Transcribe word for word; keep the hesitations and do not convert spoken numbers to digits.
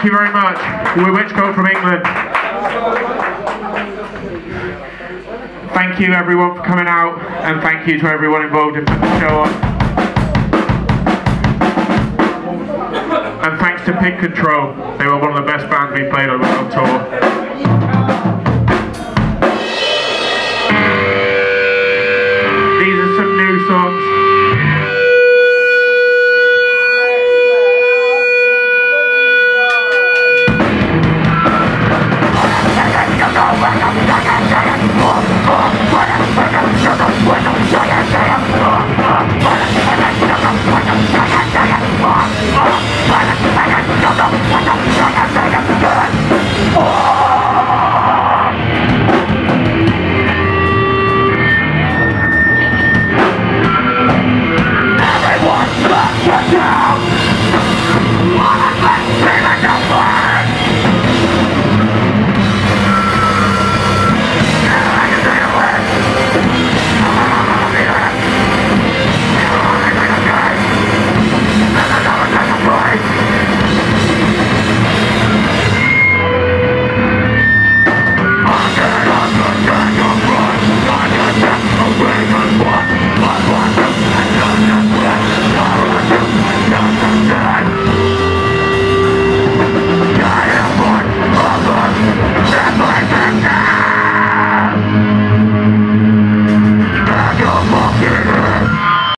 Thank you very much. We're Witchcult from England. Thank you everyone for coming out, and thank you to everyone involved in putting the show on. And thanks to Pig Control, they were one of the best bands we played on on tour. These are some new songs. Bueno,